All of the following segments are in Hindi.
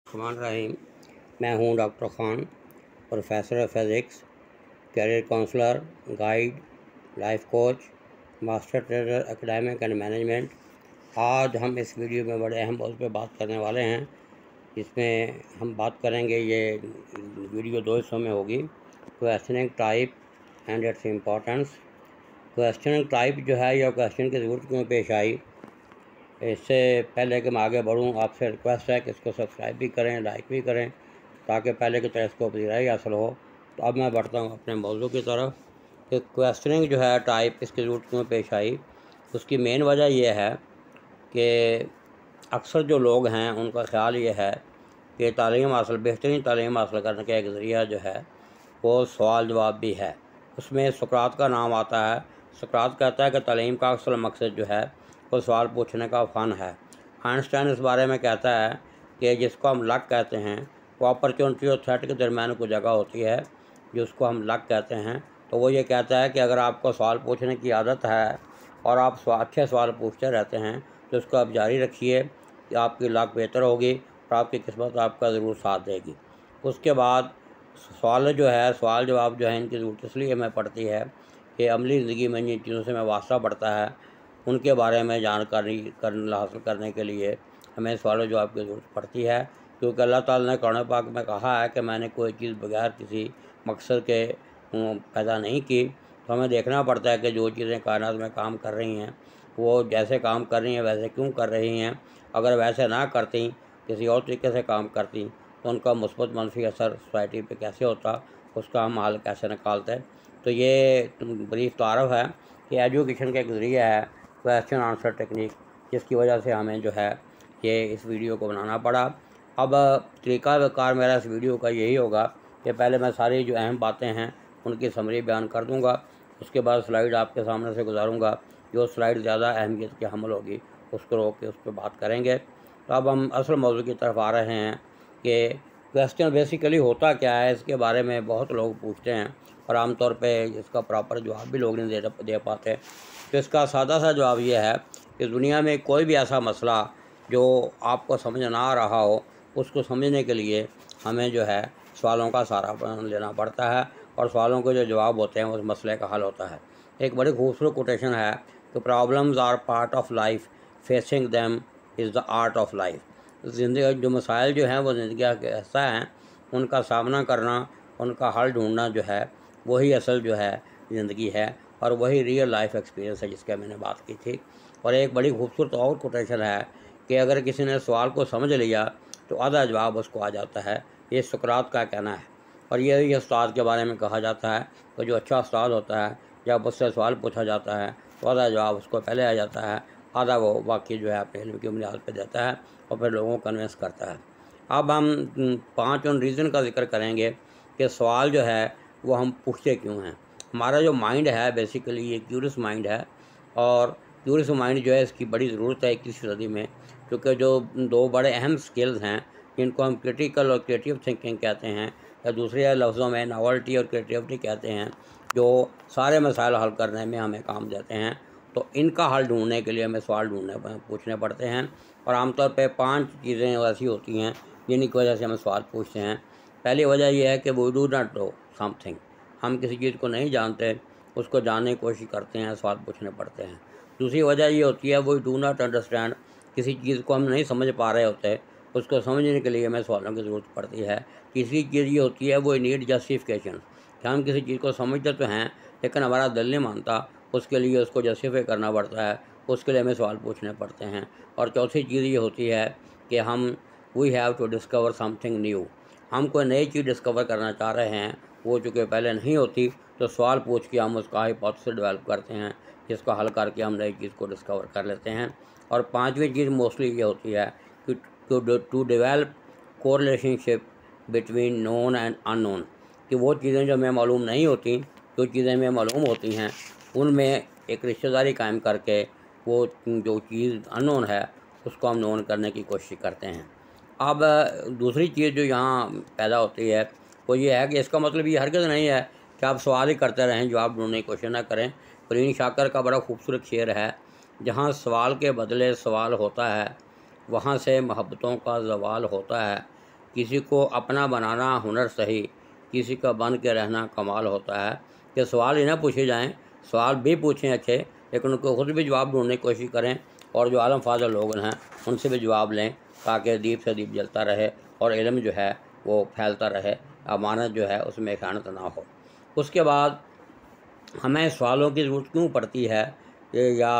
रहीम। मैं हूं doctor Khan, professor of physics, career counsellor, guide, life coach, master trainer academic and management. आज हम इस वीडियो में बड़े अहम मौज़ू पे बात करने वाले हैं। इसमें हम बात करेंगे, ये वीडियो दो हिस्सों में होगी। Questioning type and its importance. Questioning type जो है, या क्वेश्चन की ज़रूरत क्यों पेश आई, इससे पहले कि मैं आगे बढ़ूँ, आपसे रिक्वेस्ट है कि इसको सब्सक्राइब भी करें, लाइक भी करें, ताकि पहले की तरह इसको पजीराई हासिल हो। तो अब मैं बढ़ता हूँ अपने मौजू की तरफ कि क्वेश्चनिंग जो है टाइप, इसकी ज़रूरत क्यों पेश आई। उसकी मेन वजह यह है कि अक्सर जो लोग हैं उनका ख्याल ये है कि बेहतरीन तालीम हासिल करने का एक ज़रिया जो है वो सवाल जवाब भी है। उसमें सुकरात का नाम आता है। सुकरात कहता है कि तालीम का असल मकसद जो है वो सवाल पूछने का फ़न है। आइंस्टाइन इस बारे में कहता है कि जिसको हम लक कहते हैं, वो अपॉर्चुनिटी और थ्रेट के दरमियान कोई जगह होती है जिसको हम लक कहते हैं। तो वो ये कहता है कि अगर आपको सवाल पूछने की आदत है और आप अच्छे सवाल पूछते रहते हैं तो उसको आप जारी रखिए, कि आपकी लक बेहतर होगी और आपकी किस्मत आपका ज़रूर साथ देगी। उसके बाद सवाल जवाब जो है, इनकी ज़रूरत इसलिए हमें पड़ती है कि अमली ज़िंदगी में जिन चीज़ों से हमें वास्ता पड़ता है उनके बारे में जानकारी हासिल करने के लिए हमें सवाल जवाब की ज़रूरत पड़ती है। क्योंकि अल्लाह ताला ने कुरान पाक में कहा है कि मैंने कोई चीज़ बगैर किसी मकसद के पैदा नहीं की। तो हमें देखना पड़ता है कि जो चीज़ें कायनात में काम कर रही हैं, वो जैसे काम कर रही हैं वैसे क्यों कर रही हैं। अगर वैसे ना करती, किसी और तरीके से काम करती, तो उनका मुस्बत मनफी असर सोसाइटी पे कैसे होता, उसका हम हल कैसे निकालते। तो ये ब्रीफ तारफ़ है कि एजुकेशन का एक ज़रिया है क्वेश्चन आंसर टेक्निक, जिसकी वजह से हमें जो है ये इस वीडियो को बनाना पड़ा। अब तरीक़ाकार मेरा इस वीडियो का यही होगा कि पहले मैं सारी जो अहम बातें हैं उनकी समरी बयान कर दूंगा। उसके बाद स्लाइड आपके सामने से गुजारूंगा। जो स्लाइड ज़्यादा अहमियत की हमल होगी उसको रोक के उस पर बात करेंगे। तो अब हम असल मौजू की तरफ आ रहे हैं कि क्वेश्चन बेसिकली होता क्या है। इसके बारे में बहुत लोग पूछते हैं और आमतौर पे इसका प्रॉपर जवाब भी लोग नहीं दे पाते। तो इसका सादा सा जवाब ये है कि दुनिया में कोई भी ऐसा मसला जो आपको समझ ना आ रहा हो, उसको समझने के लिए हमें जो है सवालों का सहारा लेना पड़ता है, और सवालों के जो जवाब होते हैं उस मसले का हल होता है। एक बड़ी खूबसूरत कोटेशन है कि problems are part of life, facing them is the art of life. ज़िंदगी जो मसाइल जो हैं वो ज़िंदगी का हिस्सा हैं, उनका सामना करना, उनका हल ढूंढना जो है वही असल जो है ज़िंदगी है, और वही रियल लाइफ एक्सपीरियंस है जिसकी मैंने बात की थी। और एक बड़ी खूबसूरत और कोटेशन है कि अगर किसी ने सवाल को समझ लिया तो आधा जवाब उसको आ जाता है। ये सुकरात का कहना है। और ये उस्ताद के बारे में कहा जाता है कि जो अच्छा उस्ताद होता है, जब उससे सवाल पूछा जाता है तो आधा जवाब उसको पहले आ जाता है, आधा वो बाकी जो है अपने इल्म की बुनियाद पर देता है और फिर लोगों को कन्विंस करता है। अब हम 5 उन रीज़न का जिक्र करेंगे कि सवाल जो है वो हम पूछते क्यों हैं। हमारा जो माइंड है बेसिकली ये क्यूरियस माइंड है, और क्यूरियस माइंड जो है इसकी बड़ी ज़रूरत है 21वीं सदी में। क्योंकि जो दो बड़े अहम स्किल्स हैं जिनको हम क्रिटिकल और क्रिएटिव थिंकिंग कहते हैं, या दूसरे लफ्ज़ों में नॉवल्टी और क्रिएटिविटी कहते हैं, जो सारे मसाइल हल करने में हमें काम देते हैं। तो इनका हल ढूंढने के लिए हमें सवाल पूछने पड़ते हैं। और आमतौर पर 5 चीज़ें ऐसी होती हैं जिनकी वजह से हम सवाल पूछते हैं। पहली वजह यह है कि we do not know something. हम किसी चीज़ को नहीं जानते, उसको जानने की कोशिश करते हैं, सवाल पूछने पड़ते हैं। दूसरी वजह ये होती है वी डू नॉट अंडरस्टैंड। किसी चीज़ को हम नहीं समझ पा रहे होते, उसको समझने के लिए हमें सवालों की ज़रूरत पड़ती है। तीसरी चीज़ ये होती है वो नीड जस्टिफिकेशन, कि हम किसी चीज़ को समझते तो हैं लेकिन हमारा दिल नहीं मानता, उसके लिए उसको जस्टिफाई करना पड़ता है, उसके लिए हमें सवाल पूछने पड़ते हैं। और चौथी चीज़ ये होती है कि we have to discover something new. हम कोई नई चीज़ डिस्कवर करना चाह रहे हैं, वो चूँकि पहले नहीं होती, तो सवाल पूछ के हम उसका हाइपोथेसिस डेवलप करते हैं, जिसको हल करके हम नई चीज़ को डिस्कवर कर लेते हैं। और पांचवी चीज़ मोस्टली ये होती है कि to develop correlationship between known and unknown, कि वो चीज़ें जो हमें मालूम नहीं होती, जो चीज़ें हमें मालूम होती हैं, उनमें एक रिश्तेदारी कायम करके वो जो चीज़ अननोन है उसको हम नोन करने की कोशिश करते हैं। अब दूसरी चीज़ जो यहाँ पैदा होती है वो ये है कि इसका मतलब ये हरगिज़ नहीं है कि आप सवाल ही करते रहें, जवाब ढूंढने की कोशिश ना करें। परवीन शाकर का बड़ा खूबसूरत शेर है, जहाँ सवाल के बदले सवाल होता है वहाँ से मोहब्बतों का ज़वाल होता है, किसी को अपना बनाना हुनर सही, किसी का बन के रहना कमाल होता है। कि सवाल ही ना पूछे जाएं, सवाल भी पूछें अच्छे, लेकिन उनको खुद भी जवाब ढूंढने की कोशिश करें और जो आलम फाजल लोग हैं उनसे भी जवाब लें, ताकि दीप से दीप जलता रहे और इल्म जो है वो फैलता रहे, अमानत जो है उसमें ख़यानत ना हो। उसके बाद हमें सवालों की ज़रूरत क्यों पड़ती है, या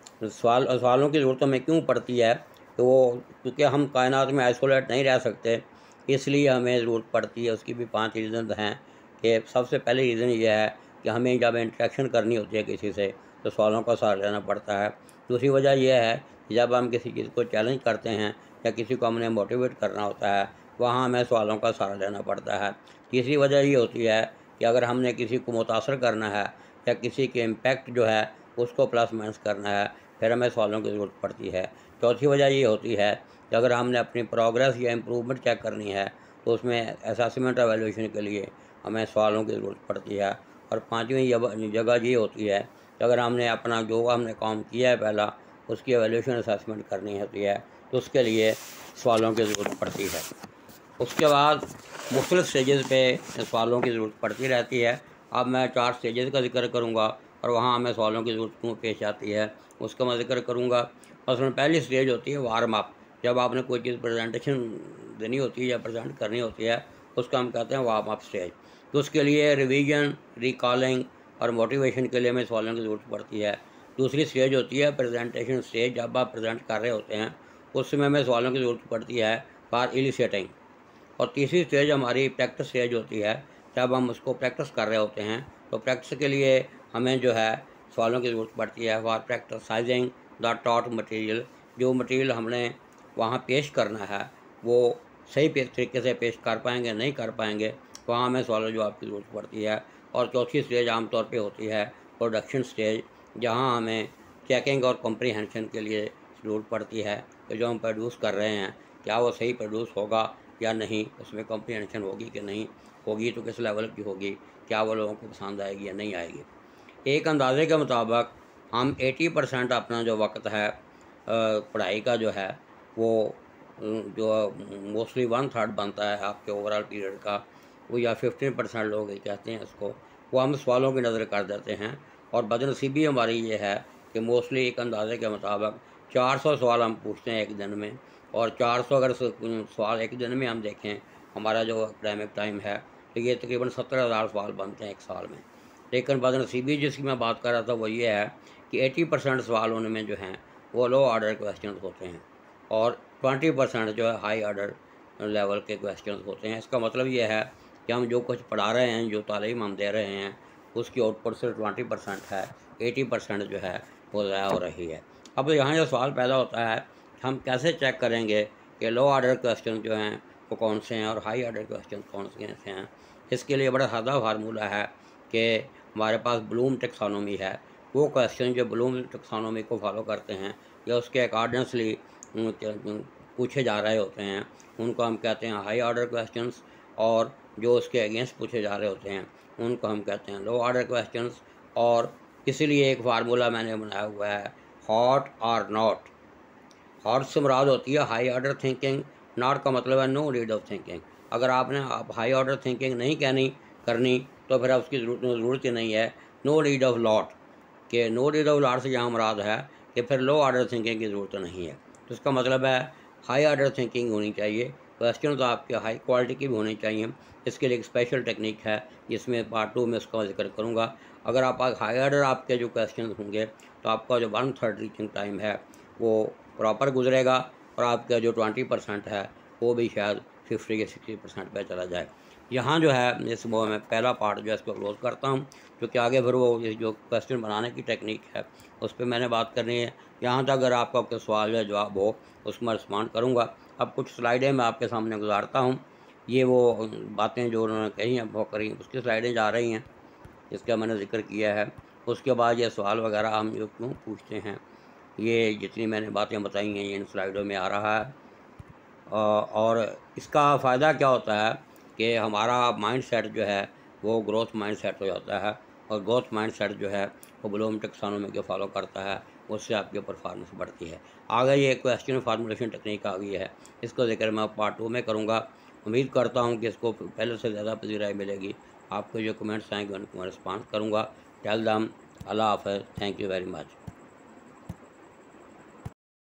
सवालों की ज़रूरत हमें क्यों पड़ती है, तो वो क्योंकि हम कायनात में आइसोलेट नहीं रह सकते, इसलिए हमें ज़रूरत पड़ती है। उसकी भी 5 रीज़न हैं। कि सबसे पहले रीज़न ये है कि हमें जब इंटरेक्शन करनी होती है किसी से, तो सवालों का सहारा लेना पड़ता है। दूसरी वजह यह है कि जब हम किसी चीज़ को चैलेंज करते हैं या किसी को हमने मोटिवेट करना होता है, वहाँ हमें सवालों का सहारा लेना पड़ता है। तीसरी वजह ये होती है कि अगर हमने किसी को मुतासर करना है या किसी के इम्पैक्ट जो है उसको प्लस माइनस करना है, फिर हमें सवालों की ज़रूरत पड़ती है। चौथी वजह ये होती है कि अगर हमने अपनी प्रोग्रेस या इम्प्रूवमेंट चेक करनी है, तो उसमें असेसमेंट एवेल्यूशन के लिए हमें सवालों की ज़रूरत पड़ती है। और पाँचवीं जगह ये होती है कि अगर हमने अपना जो हमने काम किया है पहला, उसकी एवेल्यूशन असेसमेंट करनी होती है, तो उसके लिए सवालों की ज़रूरत पड़ती है। उसके बाद मुख्तलिफ़ स्टेजेस पे सवालों की ज़रूरत पड़ती रहती है। अब मैं 4 स्टेजेस का ज़िक्र करूँगा और वहाँ हमें सवालों की ज़रूरत क्यों पेश आती है उसका मैं ज़िक्र करूँगा। मसलन पहली स्टेज होती है वार्म अप। जब आपने कोई चीज़ प्रेजेंटेशन देनी होती है या प्रेजेंट करनी होती है, उसका हम कहते हैं वार्म अप स्टेज। तो उसके लिए रिवीजन, रिकॉलिंग और मोटिवेशन के लिए हमें सवालों की ज़रूरत पड़ती है। दूसरी स्टेज होती है प्रेजेंटेशन स्टेज। जब आप प्रेजेंट कर रहे होते हैं उस समय हमें सवालों की ज़रूरत पड़ती है फॉर इलिसिटिंग। और तीसरी स्टेज हमारी प्रैक्टिस स्टेज होती है। जब हम उसको प्रैक्टिस कर रहे होते हैं, तो प्रैक्टिस के लिए हमें जो है सवालों की ज़रूरत पड़ती है for practicising the taught material. जो मटेरियल हमने वहाँ पेश करना है वो सही तरीके से पेश कर पाएंगे नहीं कर पाएंगे, वहाँ हमें सवाल जवाब की ज़रूरत पड़ती है। और चौथी स्टेज आमतौर पे होती है प्रोडक्शन स्टेज, जहाँ हमें चेकिंग और कॉम्प्रीहेंशन के लिए ज़रूरत पड़ती है कि जो हम प्रोड्यूस कर रहे हैं क्या वो सही प्रोड्यूस होगा या नहीं, उसमें कॉम्प्रीहेंशन होगी कि नहीं होगी, तो किस लेवल की होगी, क्या वो लोगों को पसंद आएगी या नहीं आएगी। एक अंदाजे के मुताबिक हम 80% अपना जो वक्त है पढ़ाई का जो है वो जो मोस्टली 1/3 बनता है आपके ओवरऑल पीरियड का, वो या 15% लोग ये कहते हैं उसको, वो हम सवालों की नज़र कर देते हैं। और बदनसीबी हमारी ये है कि मोस्टली एक अंदाजे के मुताबिक 400 सवाल हम पूछते हैं एक दिन में। और 400 अगर सवाल एक दिन में हम देखें, हमारा जो एकेडमिक टाइम है, तो ये तकरीबन 70,000 सवाल बनते हैं एक साल में। लेकिन बदनसीबी जिसकी मैं बात कर रहा था वो ये है कि 80% सवाल उनमें जो हैं वो लो ऑर्डर क्वेश्चन होते हैं और 20% जो है हाई ऑर्डर लेवल के क्वेश्चन होते हैं। इसका मतलब ये है कि हम जो कुछ पढ़ा रहे हैं, जो तालीम हम दे रहे हैं, उसकी आउटपुट सिर्फ 20% है, 80% जो है वो ज़ाया हो रही है। अब यहाँ जो सवाल पैदा होता है, हम कैसे चेक करेंगे कि लो ऑर्डर क्वेश्चन जो हैं वो कौन से हैं और हाई ऑर्डर क्वेश्चन कौन से हैं। इसके लिए बड़ा सादा फार्मूला है कि हमारे पास ब्लूम टेक्सोनोमी है। वो क्वेश्चन जो ब्लूम टेक्सोनोमी को फॉलो करते हैं या उसके अकॉर्डिंगली पूछे जा रहे होते हैं, उनको हम कहते हैं हाई ऑर्डर क्वेश्चंस। और जो उसके अगेंस्ट पूछे जा रहे होते हैं उनको हम कहते हैं लो ऑर्डर क्वेश्चंस। और इसीलिए एक फार्मूला मैंने बनाया हुआ है, हॉट और नॉट। हॉट से मुराद होती है हाई ऑर्डर थिंकिंग, नॉट का मतलब है नो नीड ऑफ थिंकिंग। अगर आप हाई ऑर्डर थिंकिंग नहीं करनी तो फिर उसकी ज़रूरत ही नहीं है। नो नीड ऑफ लॉट, कि नो नीड ऑफ लॉट से यहाँ मुराद है कि फिर लो ऑर्डर थिंकिंग की ज़रूरत नहीं है। तो इसका मतलब है हाई ऑर्डर थिंकिंग होनी चाहिए। क्वेश्चन तो आपके हाई क्वालिटी की भी होनी चाहिए। इसके लिए एक स्पेशल टेक्निक है जिसमें पार्ट 2 में उसका जिक्र करूँगा। अगर आप हाई ऑर्डर आपके जो क्वेश्चन होंगे तो आपका जो 1/3 रीचिंग टाइम है वो प्रॉपर गुजरेगा और आपका जो 20% है वो भी शायद 50 या 60% पे चला जाए। यहाँ जो है इस वो मैं पहला पार्ट जो है इसको क्लोज करता हूँ, क्योंकि आगे फिर वो ये जो क्वेश्चन बनाने की टेक्निक है उस पर मैंने बात करनी है। यहाँ तक अगर आपका कोई सवाल या जवाब हो उसको मैं रिस्पॉन्ड करूँगा। अब कुछ स्लाइडें मैं आपके सामने गुजारता हूँ। ये वो बातें जो उन्होंने कही हैं वो करी, उसकी स्लाइडें जा रही हैं, इसका मैंने जिक्र किया है। उसके बाद ये सवाल वगैरह हम जो क्यों पूछते हैं, ये जितनी मैंने बातें बताई हैं ये इन स्लाइडों में आ रहा है। और इसका फ़ायदा क्या होता है कि हमारा माइंड सेट जो है वो ग्रोथ माइंड सेट हो जाता है। और ग्रोथ माइंड सेट जो है वो ब्लूम टेक्सोनोमी को फॉलो करता है, उससे आपकी परफॉर्मेंस बढ़ती है। आगे ये क्वेश्चन फार्मूलेशन टेक्निक आ गई है, इसको जिक्र मैं पार्ट 2 में करूँगा। उम्मीद करता हूँ कि इसको पहले से ज़्यादा पजीराई मिलेगी। आपको जो कमेंट्स आएंगे उनको मैं रिस्पॉन्स करूँगा। टेल देम अल्लाह हाफ़िज़, थैंक यू वेरी मच।